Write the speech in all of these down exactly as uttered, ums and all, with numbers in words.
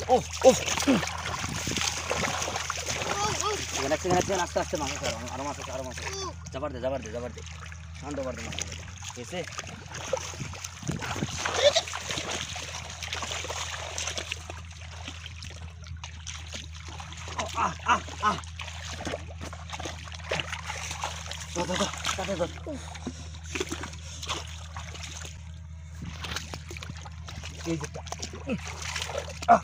উফ উফ সেখানে সেখানে সেখানে আস্তে আস্তে মাছ আছে আরো মাছ আছে আরো মাছ আছে যাবার দে যাবার দে যাবার দে ঠান্ডা বার দে মাছ এসে আহ আহ আহ দাদা দাদা দাদা এই যে আহ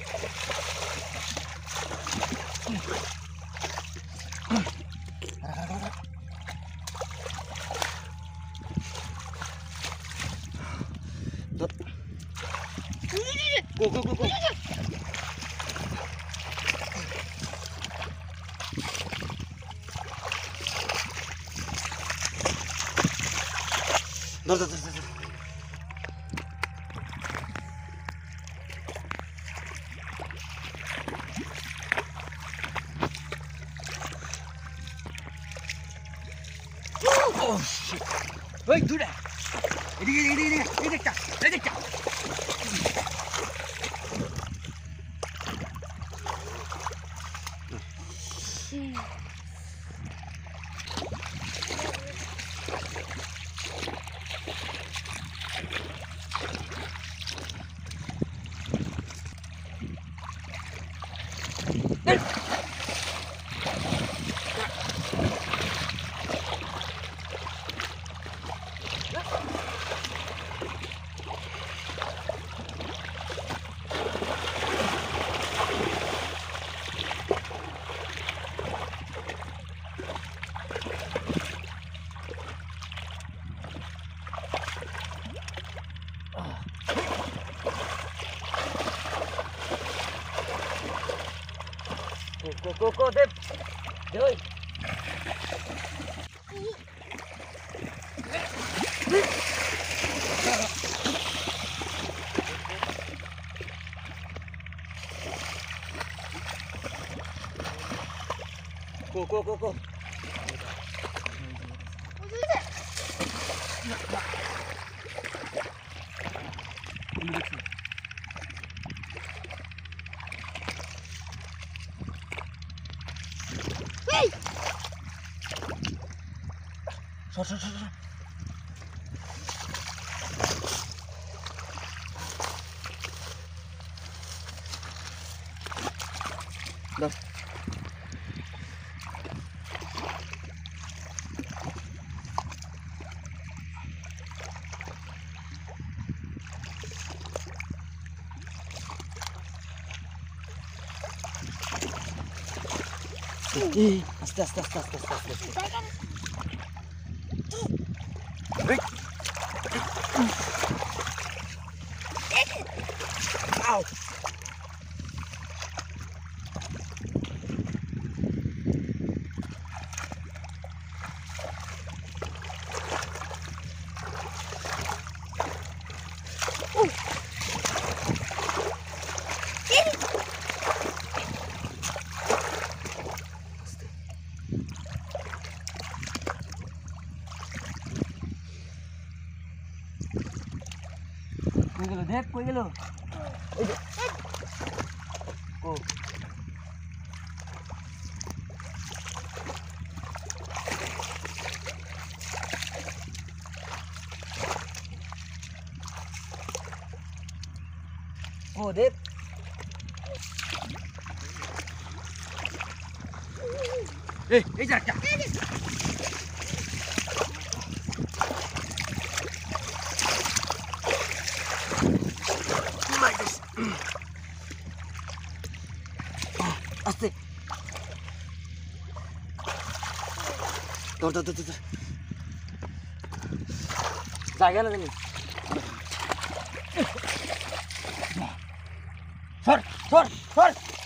Go, go, go, go. ধর ধর ধর ধর Oh shit. Hey, do that. এদিকে এদিকে এদিকে এদিকে এদিকে Go, go, go, Dip. Dip. Go, go, go, go. Hey! Sor, sor, sor, sor. Dah. Eh, aste aste aste aste aste aste. Hey. Ow. কই গেল দেখ কই গেল এই যে ও ও দেখ এই এই যা যা আস্তে ধর ধর ধর ধর জায়গা না জানি সর সর সর